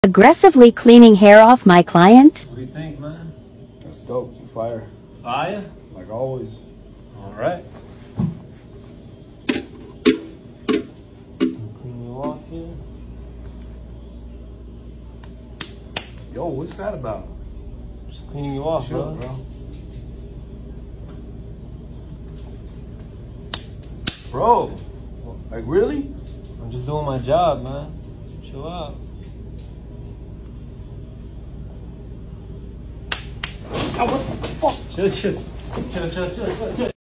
Aggressively cleaning hair off my client? What do you think, man? That's dope. You fire. Fire? Like always. All right. Clean you off here. Yo, what's that about? Just cleaning you off, Chill, bro. Bro, like really? I'm just doing my job, man. Chill out. Oh, what the fuck? Chill.